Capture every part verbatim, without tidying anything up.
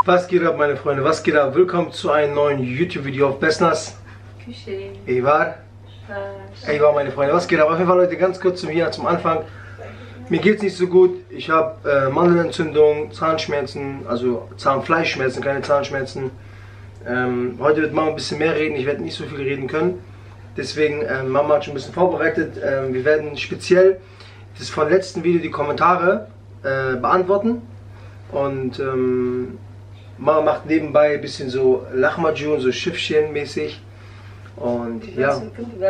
Was geht ab, meine Freunde? Was geht ab? Willkommen zu einem neuen YouTube-Video auf Besnas. Küche. Eyvar. Eyvar, meine Freunde. Was geht ab? Auf jeden Fall, Leute, ganz kurz zum hier zum Anfang. Mir geht's nicht so gut. Ich habe äh, Mandelentzündung, Zahnschmerzen, also Zahnfleischschmerzen, keine Zahnschmerzen. Ähm, heute wird Mama ein bisschen mehr reden. Ich werde nicht so viel reden können. Deswegen, äh, Mama hat schon ein bisschen vorbereitet. Äh, wir werden speziell das vom letzten Video die Kommentare äh, beantworten. Und ähm, Mama macht nebenbei ein bisschen so Lahmacun, so Schiffchen mäßig. Und ja.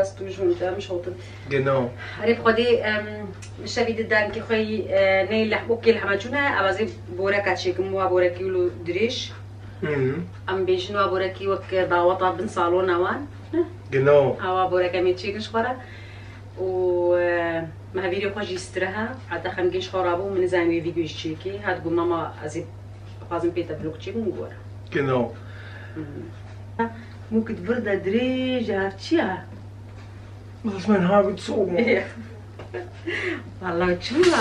Genau. عارف خدي مش هبي دانك خوي نيل لحبوك الحماجونة أبغى بورك أشيك مو بورك يلو دريش. أم بيشنو بورك يوك دعوة بن صالون أوان. Genau. أو بورك أميتشيك شخورة. و ما فيديو خوش يسترها حتى خمجيش خرابو من زمان فيديو يشيكي هتقول ماما أزيد لازم بيتا بلوكتشي مغور. Genau. ممكن تبرد دريج هرتشيا. Was ist mein Haar gezogen? Ja. Wallah, tschüss.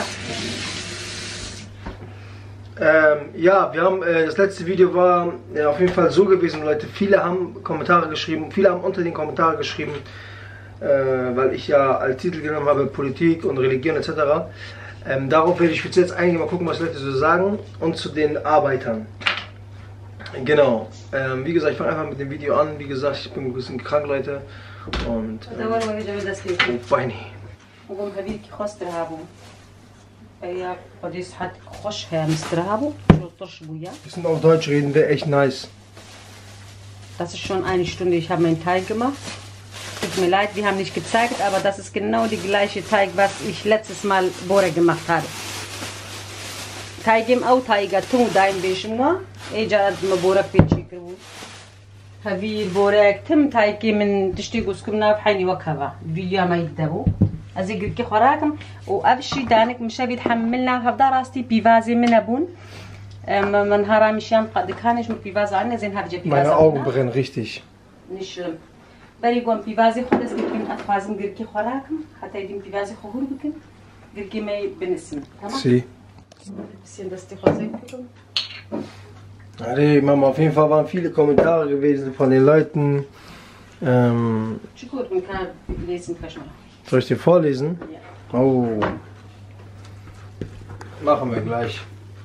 Ähm, ja, wir haben, äh, das letzte Video war äh, auf jeden Fall so gewesen, Leute, viele haben Kommentare geschrieben, viele haben unter den Kommentaren geschrieben, äh, weil ich ja als Titel genommen habe, Politik und Religion et cetera. Ähm, darauf werde ich jetzt eingehen, mal gucken, was Leute so sagen und zu den Arbeitern. Genau, ähm, wie gesagt, ich fange einfach mit dem Video an, wie gesagt, ich bin ein bisschen krank, Leute, und ähm, oh, Beini. وقوم هبيك خسترهابو يا قديس حد خوش همسترهابو طرش بويا. Bisschen auf Deutsch reden wäre echt nice. Das ist schon eine Stunde, ich habe meinen Teig gemacht. Tut mir leid, wir haben nicht gezeigt, aber das ist genau die gleiche Teig, was ich letztes Mal Bore gemacht habe. Teigim au Teiga tu daim beshmwa اجاد مبورك بيتشي كربو هذي البورك تم تايكي من تشتي قسكمنا بحيني وكبا فيديو ما يدبو ازيق كي خوراكم وابشي دانك مشى بيتحملنا هفدا راستي بيفازي من ابون من هرا مشيان قد كانش من بيفازا عندنا زين هرجه بيفازا Meine Augen brennen richtig. nicht schlimm بري قوم بيفازي خدس بكين اتفازم غيركي خوراكم حتى يدين بيفازي خور بكين غيركي ما بنسم تمام Sie. bisschen das die Hose Hey, Mama, auf jeden Fall waren viele Kommentare gewesen von den Leuten. Ähm, soll ich dir vorlesen? Ja. Oh. Machen wir gleich.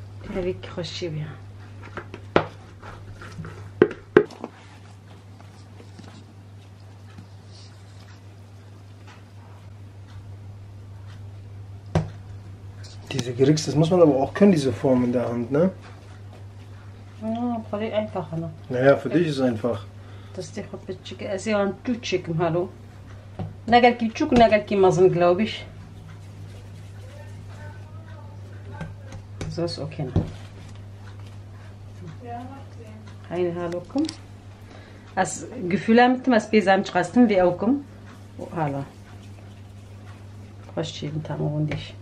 Diese Gerichts, das muss man aber auch können, diese Form in der Hand, ne? Ja, voll einfach, ne? Naja, für dich ist es einfach. Das ist doch ein bisschen, also ein Tutschik, hallo. Nagal ki Tschuk, Nagal ki Mazen, glaube ich. So ist okay. Eine Hallo, komm. As Gefühl mit dem Asbesam Trasten wie auch komm. Hallo. Was steht da und ich?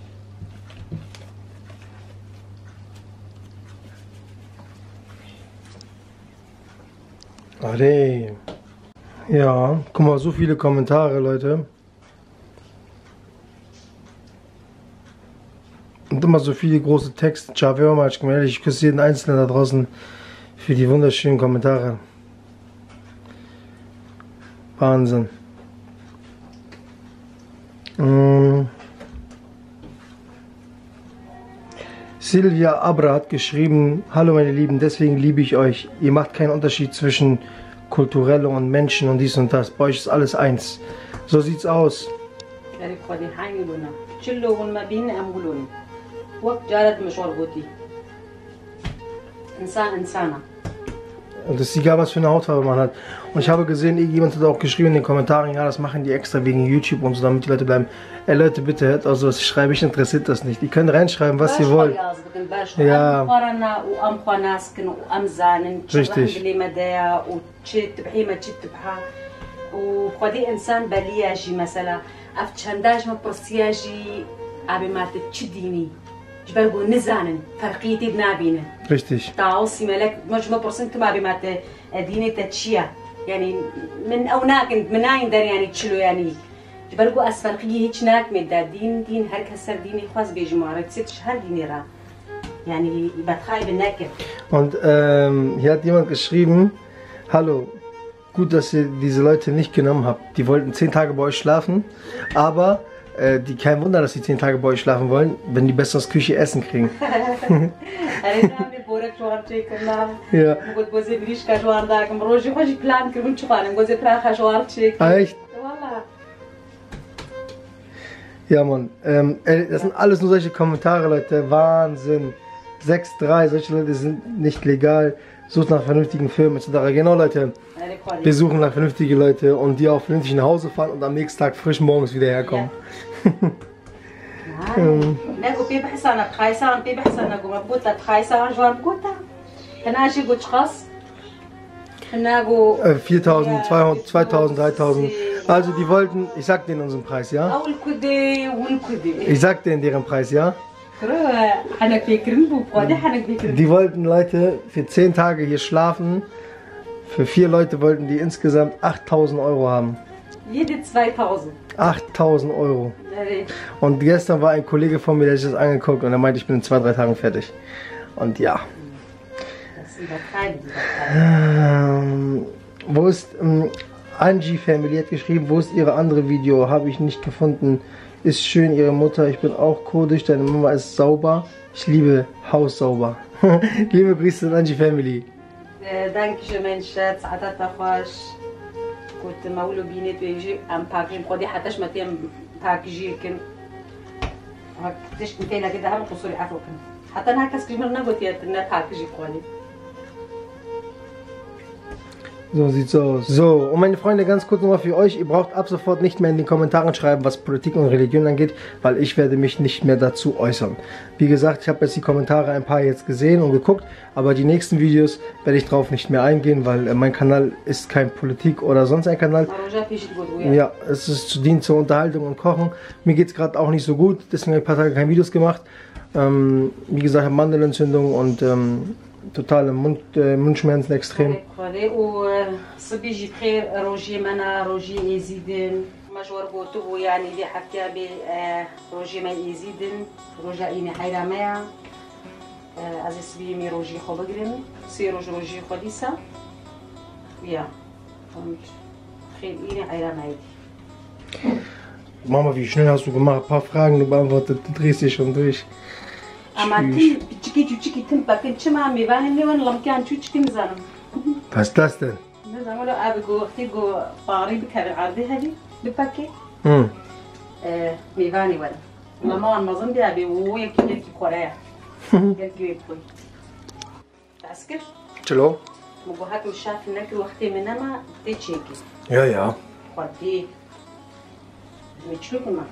Allee. Ja, guck mal, so viele Kommentare, Leute. Und immer so viele große Texte. Ciao, ich küsse jeden Einzelnen da draußen für die wunderschönen Kommentare. Wahnsinn. Mm. Silvia Abra hat geschrieben: Hallo meine Lieben, deswegen liebe ich euch. Ihr macht keinen Unterschied zwischen kulturell und Menschen und dies und das. Bei euch ist alles eins. So sieht's aus. Und es ist egal, was für eine Hautfarbe man hat. Und ich habe gesehen, irgendjemand hat auch geschrieben in den Kommentaren, ja, das machen die extra wegen YouTube und so, damit die Leute bleiben. Ey Leute, bitte hört also, was ich schreibe, ich interessiert das nicht. Ihr könnt reinschreiben, was ihr wollt. Ja. Richtig. جبرقو نزانن فرقيتي بنابينه Richtig. تعوصي ملك مجمع برسنت ما بمات ديني تتشيا يعني من أوناك من أين دار يعني تشلو يعني جبرقو أسفرقية هيك ناك مدا دين دين هرك هسر ديني خاص بيجمعرة ست شهر ديني را يعني بتخايب النكر. Und ähm, hier hat jemand geschrieben, hallo, gut, dass ihr diese Leute nicht genommen habt. Die wollten zehn Tage bei euch schlafen, aber äh, die, kein Wunder, dass sie zehn Tage bei euch schlafen wollen, wenn die besser aus Küche Essen kriegen. Ja. Echt? Ja, Mann. Ähm, ey, das sind alles nur solche Kommentare, Leute. Wahnsinn. sechs drei, solche Leute sind nicht legal. Sucht nach vernünftigen Filmen et cetera. Genau, Leute. Wir suchen nach vernünftigen Leute und die auch vernünftig nach Hause fahren und am nächsten Tag frisch morgens wieder herkommen. Ja. viertausend, zweitausend, dreitausend. Also die wollten, ich sag denen unseren Preis, ja? Ich sag denen deren Preis, ja? Die wollten Leute für zehn Tage hier schlafen. Für vier Leute wollten die insgesamt achttausend Euro haben. Jede zweitausend. achttausend Euro. Und gestern war ein Kollege von mir, der sich das angeguckt und er meinte, ich bin in zwei, drei Tagen fertig. Und ja. Das ist übertreiben. Ähm, wo ist ähm, Angie Family hat geschrieben, wo ist ihre andere Video? Habe ich nicht gefunden. Ist schön, ihre Mutter. Ich bin auch kurdisch. Deine Mama ist sauber. Ich liebe Haus sauber. Liebe Grüße an Angie Family. Danke schön, Mensch. سعادت تخواش كنت مولو بيني بيجي ام باكجين قدي حتىش متين باكجي كن هكتش كنتينا كده هم قصوري افوكن حتى انا هكاس كجمرنا قلت يا تنا باكجي قولي. So sieht's aus. So, und meine Freunde, ganz kurz nochmal für euch, ihr braucht ab sofort nicht mehr in den Kommentaren schreiben, was Politik und Religion angeht, weil ich werde mich nicht mehr dazu äußern. Wie gesagt, ich habe jetzt die Kommentare ein paar jetzt gesehen und geguckt, aber die nächsten Videos werde ich drauf nicht mehr eingehen, weil äh, mein Kanal ist kein Politik oder sonst ein Kanal. Ja, es ist dient zur Unterhaltung und Kochen. Mir geht es gerade auch nicht so gut, deswegen habe ich ein paar Tage keine Videos gemacht. Ähm, wie gesagt, ich habe Mandelentzündung und ähm, totale Mund, äh, Mundschmerzen extrem. مشوار بوتو يعني دي حكي ب روجي ما يزيدن روجا إني حيرة ما عزيز بيمي روجي خو بقرن سي روج روجي خديسة يا خير إني حيرة ما يدي. Mama, wie schnell hast du gemacht? Ein paar Fragen beantwortet, du drehst dich schon durch. Was ist das denn? hm. ميفاني ولا ماما المظن دي ابي ويكي يكي كوريا يكي يكوي تاسكر شلو مبوهات وشاف انك وقتي منما تشيكي يا يا قدي متشوكما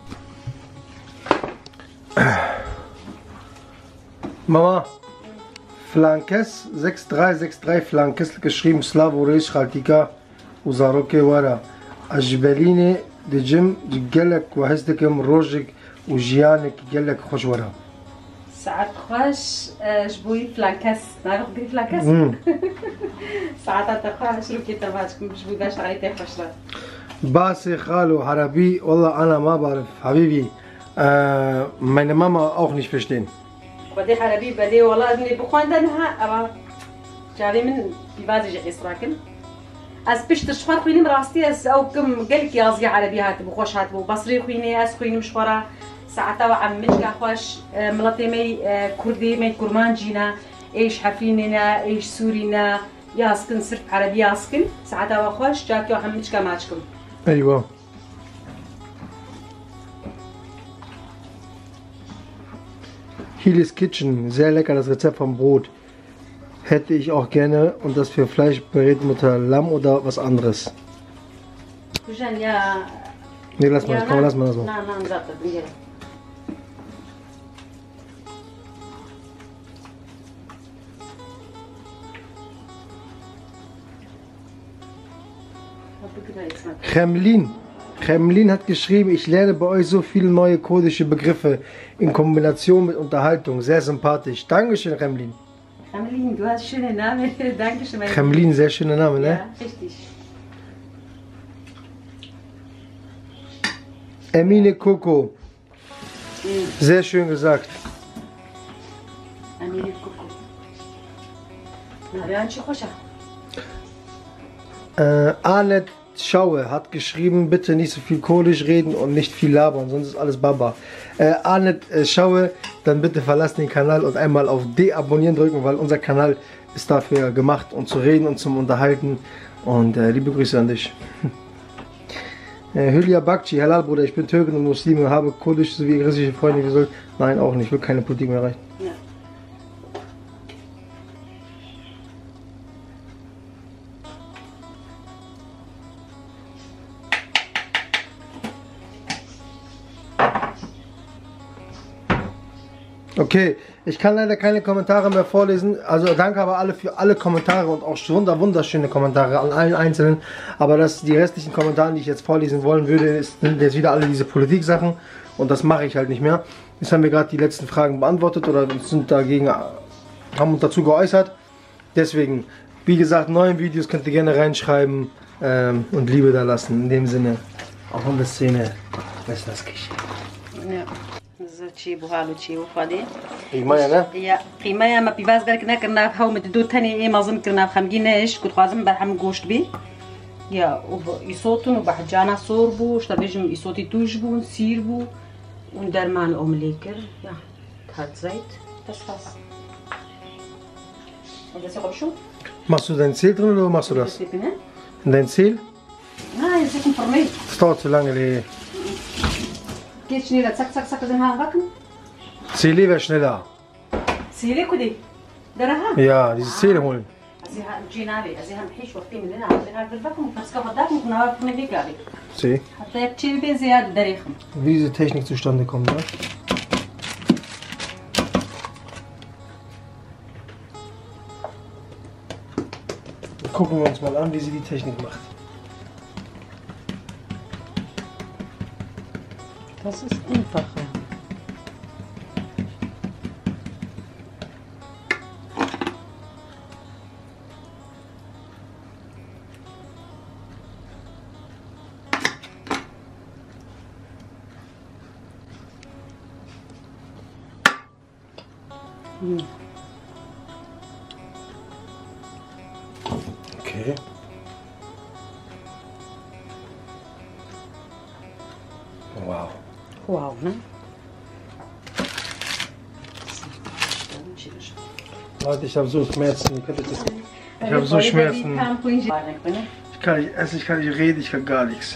Mama, Flankes sechs drei sechs drei Flankes geschrieben Slavorisch Khaltika Uzaroke Wara Ajbeline دجم جلك وحسدكم روجك وجيانك جلك خوش ورا. ساعات خوش جبوي فلانكاس، نعرف دي فلانكاس. ساعات تخاش روكي تباشكم جبوي باش عليك خوش. باسي خالو عربي والله أنا ما بعرف حبيبي. آه meine Mama auch nicht verstehen. بدي عربي بدي والله ابني بخوان دنها أبا جابي من بيبازي إسراكن. از پیش تشخوار خوینیم راستی از او کم گل کی ازی عربی هات بخوش هات بو بصری خوینی از خوینیم شخورا ساعتا و عم مشکا خوش ملتی می کردی می کرمان جینا ایش حفینینا ایش سورینا یاسکن صرف عربی یاسکن ساعتا و خوش جاکی و عم مشکا ماچکم. ايوه. Hilis Kitchen, sehr lecker das Rezept vom Brot. Hätte ich auch gerne und das für Fleisch berät Mutter Lamm oder was anderes. Nee, lass mal, komm, lass mal das mal. Kremlin. Kremlin hat geschrieben, ich lerne bei euch so viele neue kurdische Begriffe in Kombination mit Unterhaltung. Sehr sympathisch. Dankeschön, Kremlin. Kremlin, du hast schöne Namen. Dankeschön. Kremlin, sehr schöner Name, ne? Ja, richtig. Emine Coco. Mhm. Sehr schön gesagt. Äh, Arnett Schaue hat geschrieben, bitte nicht so viel Kurdisch reden und nicht viel labern, sonst ist alles Baba. Äh, Arnett äh, Schaue, dann bitte verlassen den Kanal und einmal auf Deabonnieren drücken, weil unser Kanal ist dafür gemacht, um zu reden und zum Unterhalten. Und äh, liebe Grüße an dich. äh, Hülya Bakci, halal Bruder, ich bin Türkin und Muslime, habe kurdisch sowie griechische Freunde gesucht. Nein, auch nicht, ich will keine Politik mehr erreichen. Ja. Okay, ich kann leider keine Kommentare mehr vorlesen, also danke aber alle für alle Kommentare und auch schon wunderschöne Kommentare an allen Einzelnen, aber das, die restlichen Kommentare, die ich jetzt vorlesen wollen würde, ist, sind jetzt wieder alle diese Politik-Sachen und das mache ich halt nicht mehr. Jetzt haben wir gerade die letzten Fragen beantwortet oder sind dagegen, haben uns dazu geäußert, deswegen, wie gesagt, neue Videos könnt ihr gerne reinschreiben ähm, und Liebe da lassen, in dem Sinne, auch in der Szene, Westnerskirche. Ja. چی بو حالو چی و خاله قیمه نه یا قیمه ما پیواز گرک نکرنا هاو مت دو تاني ای مازم کرنا خمگینش كنت خوازم برهم گوشت بی یا و يصوتن وبحجانا صور بو شتبجم يصوتي توش بو سير بو وندرمان اومليكر يا hat Zeit das war's und das auch schon machst du dein Ziel drin oder machst du das dein Ziel nein das ist ein Problem das dauert zu lange die geht schneller, zack, zack, zack, sind wir wacken? Ziele wäre schneller. Ziele, Kudi? Ja, diese Ziele holen. Sie haben Ginavi, sie haben Hisch, was die mit denen haben. Sie haben Wacken, was kann man da machen? Na, von der Gabi. Sie. Hat der Chilbe sehr darichen. Wie diese Technik zustande kommt, ne? Gucken wir uns mal an, wie sie die Technik macht. Das ist einfacher. Hm. Okay. Wow. Wow, ne? Leute, ich habe so Schmerzen. Ich, das, ich habe so Schmerzen. Ich kann nicht essen, ich kann nicht reden, ich kann gar nichts.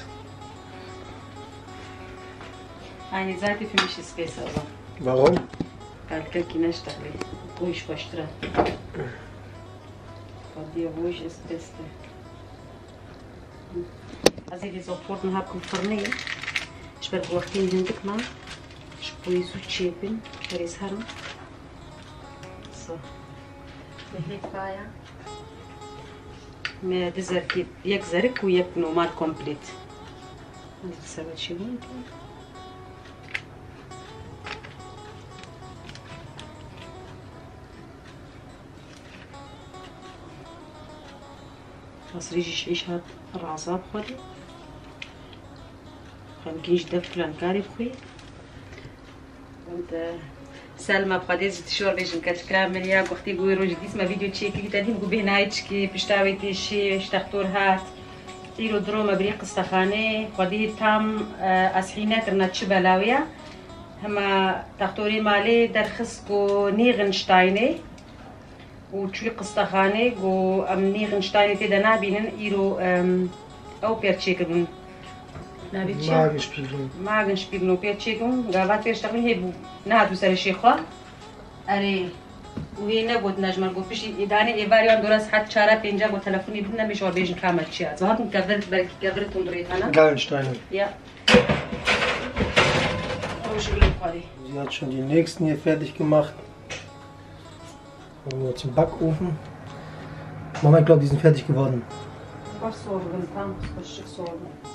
Eine Seite für mich ist besser, aber. Warum? Weil ich nicht ruhig verstehen. Von dir ruhig ist das Beste. Als ich das auf Worten habe, kommt vorne. Ich werde وقتی هندك ما شوي سوتشيبن فريز هرم صح هيك فايا ما دزرك يك زرك ويك نومال كومبليت انت تسوي شي ممكن خلاص ريجي عيش هاد العصاب خدي خمكيش دفت لانكاري بخوي und Selma بخدي زيت شور بيش مكاتش كامل يا وقتي قوي روج ديس ما فيديو تشيكي تدين قو بهنايتشكي بشتاويتي شي اشتختور هات تيرو دروما بريق السخاني خدي تام اسحينا كرنا تشبلاويا هما تختوري مالي درخسكو نيغنشتايني وتشوي قسطخاني قو ام نيغنشتايني تدنا بينن ايرو او بيرتشيكن Magenspiegelung. Magenspiegelung, Peertschäkung, Gavat Peerstachung, Hebu, Nahatu Sarishikha. Are, Wiener gut Najman gut, Pishi, Idani, Evarian Doras hat Chara, Pinja, gut Telefoni, Bina, mich or Beijing Kamachia. So hatten Gavert, Gavert und Retana. Gallensteine. Ja. Sie hat schon die nächsten hier fertig gemacht. Kommen wir zum Backofen. Mama, ich glaube, die sind fertig geworden. Was so, wenn Tam, was schick so.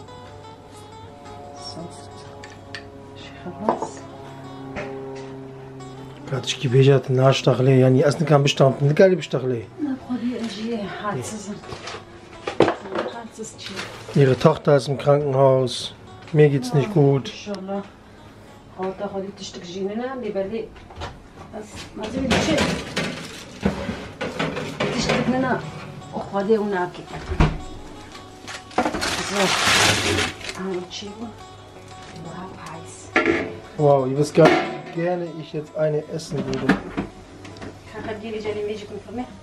كاتش كي بيجات الناش تغلي يعني اصلا كان باش تغلي نلقى باش تغلي Ihre Tochter ist im Krankenhaus. Mir geht's nicht gut. ما زلت شيء تشتري منها أخواتي وناكي زين أنا بتشيبه وهاو heiß. Wow, ihr wisst gar nicht, wie gerne ich jetzt eine essen würde. Kann ich dir die Milch von mir?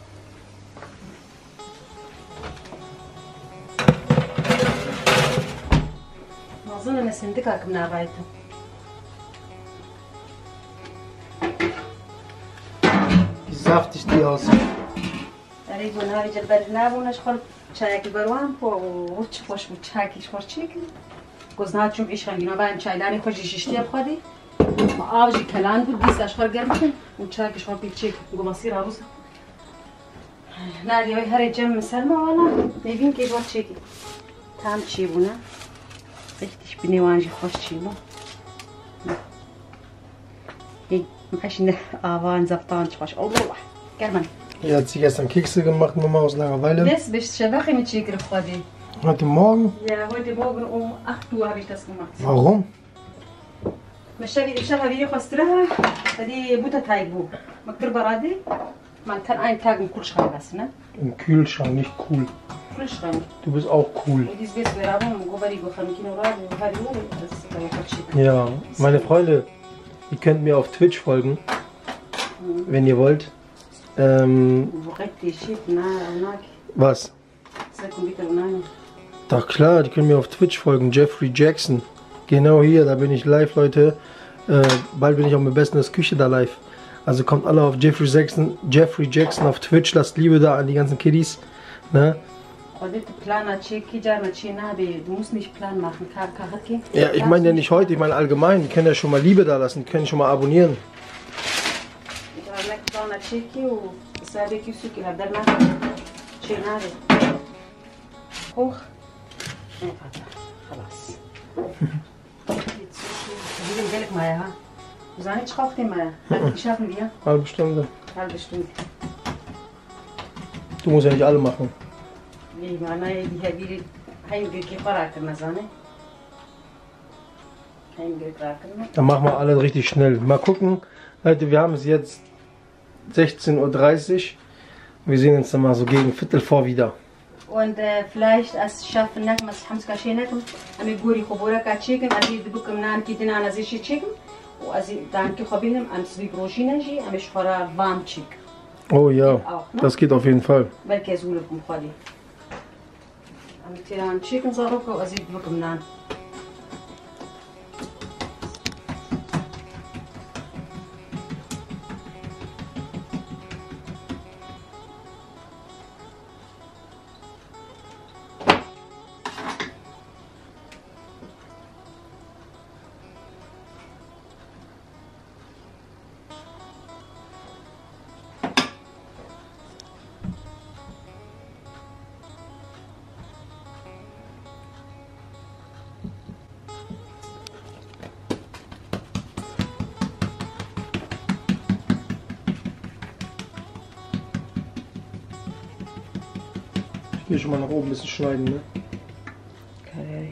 أظن أن سندكك من عبايته. Wie saftig die aussieht. أريد أن هذه جلبة ناب ونشخل شايك البروان بو وش خوش بتشاكي شخور شيكل. قزنات شوف إيش خلينا بعد شاي داني خوش يشتي بخدي. ما أوجي كلام بود بس أشخر قرمتن وتشاكي شخور بيتشيك قوم أصير عروسة. نادي هاي جم مسلمة ولا نبين كيف وتشيكي. تام تشيبونا. Richtig bin ich wahnsinnig خوششيمو. Ich mache eine Avan Saftan خوش. الله كمان. Er hat sich gestern Kekse gemacht, Mama, aus Langeweile. Bist bist schwach mit Chicken Fradi. Heute Morgen? Ja, heute Morgen um acht Uhr habe ich das gemacht. Warum? مش شايف مش شايف فيديو خسرها. هذه بوتا تايبو. مكتوب برادي. Man kann einen Tag im Kühlschrank lassen, ne? Im Kühlschrank, nicht cool. Kühlschrank. Du bist auch cool. Ja, meine Freunde, ihr könnt mir auf Twitch folgen, wenn ihr wollt. Ähm, was? Doch klar, die können mir auf Twitch folgen, Jeffrey Jackson. Genau hier, da bin ich live, Leute. Äh, bald bin ich auch mit Besten Küche da live. Also kommt alle auf Jeffrey Jackson, Jeffrey Jackson auf Twitch, lasst Liebe da an die ganzen Kiddies. Ne? Ja, ich meine ja nicht heute, ich meine allgemein. Die können ja schon mal Liebe da lassen, die können schon mal abonnieren. Halbe Stunde. Halbe Stunde. Du musst ja nicht alle machen. Dann machen wir alle richtig schnell. Mal gucken. Leute, wir haben es jetzt sechzehn Uhr dreißig. Wir sehen uns dann mal so gegen Viertel vor wieder. Und äh, vielleicht als schaffen nach was haben sie geschehen haben wir guri khobora ka chicken also die bekommen nan kidina ana sich chicken und also dann die khobinem am swi brojinaji am shkhora warm chick. Oh ja, das geht auf jeden Fall. Weil kezule kum khali am tiran chicken zaroko also die bekommen nan. Hier schon mal nach oben ein bisschen schneiden, ne? Okay.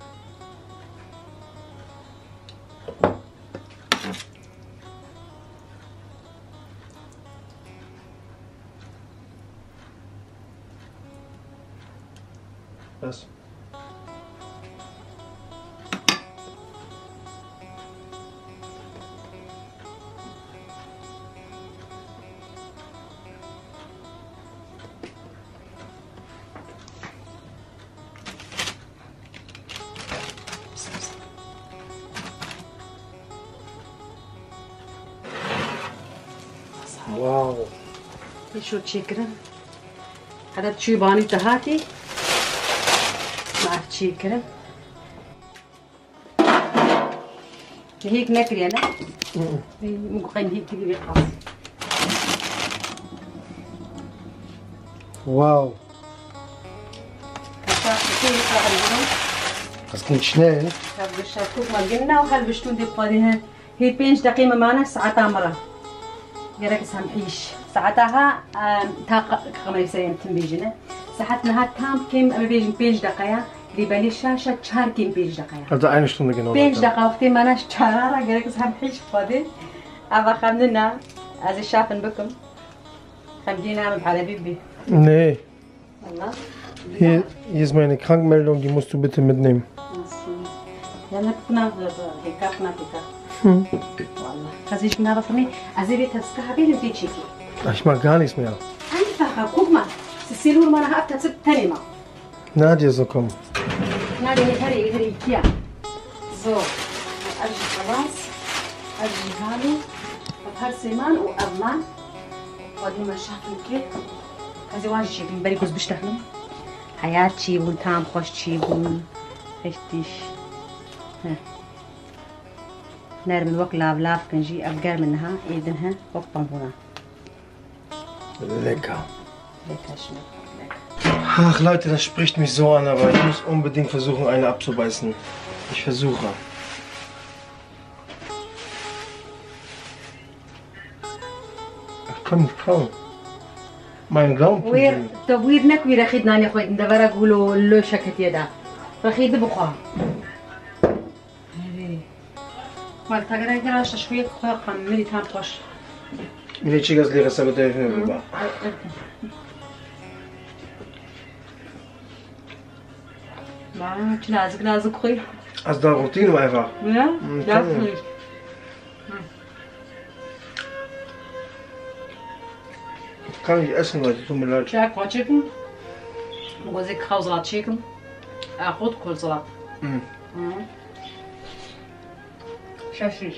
Was? واو شو تشيكرن هذا تشيباني تهاتي مع تشيكرن هيك نكري انا ممكن هيك كبير خلاص واو das geht schnell guck mal genau halbe Stunde قادها هي بينش دقيقة معنا ساعتها مرة يركز همحيش ساعتها تاق خمسة سنين تنبيجنا ساعتنا تام كم أما بيجن بينش دقيقة لبالي شاشة شهر كم بينش دقيقة also eine Stunde genau بينش دقيقة وقتي معنا شهر يركز همحيش قادي Aber خمدنا also schaffen bekommen. Haben die Namen Halabibi? Nee. Allah. Hier, hier ist meine Krankmeldung, die musst du bitte mitnehmen. Ja, na kuna heka kuna heka. Hm. Wallah. Kannst du mir von mir? Also wir das Kabel in die Chiki. Ich mag gar nichts mehr. Einfach, guck mal. Cecilio ما انا حتى تاني Nadia so komm. نادي هري هري كيا. So. أجي خلاص. أجي هالو. وهر سيمان وأمان. ودي ما شافن كيك. هذا واجد شيء بنبري جوز بيشتغلون. حياتي ونتام خوش شيء ون. richtig. نار من وقت لاف لاف كنجي أبقر منها إيدنها وقبان هنا. Lecker. Lecker schmeckt. Ach Leute, das spricht mich so an, aber ich muss unbedingt versuchen, eine abzubeißen. Ich versuche. Ach, komm, komm. Mein Gaumen. وير تبوير نكوي رخيد ناني خويت ندبر أقوله لو شكت يدا رخيد بخوا. مال تقدر يدرس شوية خوي قمني تام خوش. Мне чига зле расаготай фемба. ما نازك نازك خوي. Hast du da Routine einfach? Ja, ja خوي. Kann ich essen, Leute, tut mir leid. شاك ما chicken. وزيك خوزات chicken. أخذ كل صلاة. شاشيش.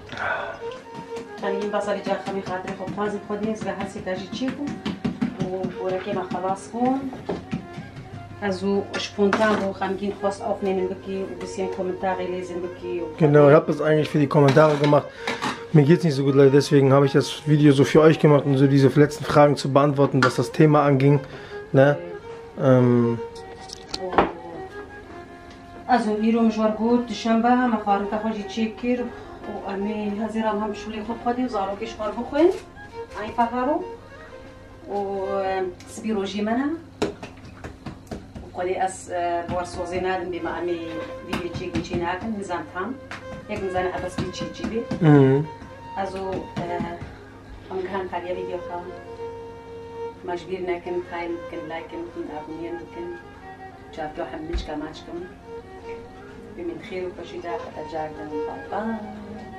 أنا ينبغي صار يجي خمي خاطري خو فازي خدني إذا حسيت أجي تشيكو ووركيما خلاص هون. Also spontan wo خمجين خواص aufnehmen بكي وبسين Kommentare lesen بكي. Genau, ich habe das eigentlich für die Kommentare gemacht. Mir geht's nicht so gut, Leute, deswegen habe ich das Video so für euch gemacht, um so diese letzten Fragen zu beantworten, was das Thema anging. Ne? Ähm, Also اليوم مشوار قوت الشنبه ما خارج تاخذي تشيكير وأمي هزيرة هم شولي خود خدي وزارو كيش خار بخوين أي فقارو وسبيرو جيمنا وقولي أس بورسو زينادن بما أمي دي تشيك دي تشيناكن نظام تام هيك نظام أبس بي تشيك جيبي also هم كان تاجي فيديو خام مجبرنا كن تايم كن لايكن كن أبنيان كن جابتو حملش كماش كم بمن خير وفشيدا حتى جاكن باي باي